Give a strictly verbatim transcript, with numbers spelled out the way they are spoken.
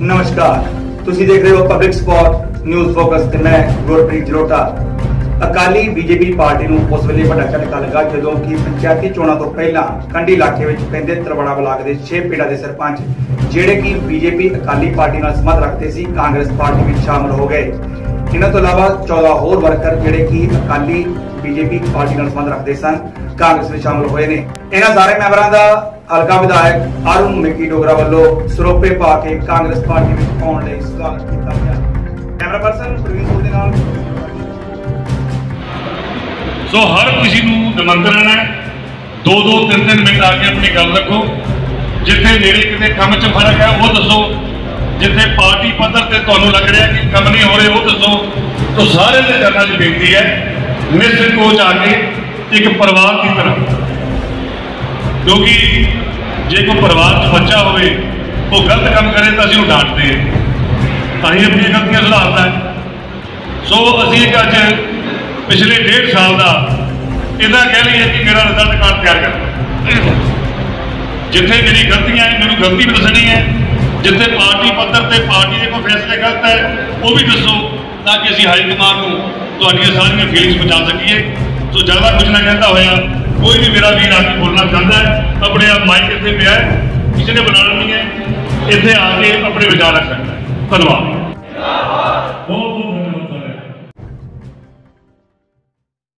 नमस्कार, तुसी देख रहे हो पब्लिक स्पॉट न्यूज़ फोकस ते मैं गुरप्रीत जलोटा। अकाली बीजेपी पार्टी नूं उस वेले वड्डा झटका लगा जदों कि पंचायती चोणां तो पहलां कंढी इलाके विच पैंदे तरवड़ा ब्लाक दे छे पिंडां दे सरपंच जिहड़े कि बीजेपी अकाली पार्टी नाल संबंध रखते सी कांग्रेस पार्टी विच शामिल हो गए। इन्हां तो इलावा चौदह होर वर्कर जिहड़े कि अकाली बीजेपी पार्टी नाल संबंध रखते सन कांग्रेस में शामिल होए ने। इन्हां सारे मैंबरां दा हल्का विधायक अरुण मिकी डोगरा वालों सरोपे पा के कांग्रेस पार्टी में आने लई स्वागत किया गया। कैमरा पर्सन प्रवीण सूद दे नाल। सो हर किसी नूं निमंत्रण है, दो दो तीन तीन मिनट आके अपनी गल रखो। जिथे नेड़े किते काम च फर्क है वो दसो, जिथे पार्टी पद्धर ते तुहानूं लग रहा कि काम नहीं हो रहे वो दसो। तो सारे दे चरणां 'च बेनती है, निसंकोच आके एक परिवार की तरह, क्योंकि जे कोई परिवार च बच्चा होवे वो गलत काम करे तो असीं डांटते हैं, तां ही अपनी गलतियां सुधारदा है। सो असीं अज पिछले डेढ़ साल का इदा कह लीए कि मेरा रिजल्ट कार्ड तैयार कर, जिथे मेरी गलतियां है मैनूं गलती भी दसनी है, जिथे पार्टी पद्धर ते पार्टी के कोई फैसले गलत है वो भी दसो, ताकि असीं हाईकमान नूं तुहाडीआं सारियां फीलिंग्स पहुंचा सकीए। तो ज़्यादा कुछ ना कहता होया कोई भी मेरा वीर आके बोलना चाहता है, अपने आप माइक इतने पे है, किसी ने बनाना नहीं है, इतने आके अपने विचार रख सकता है। धन्यवाद।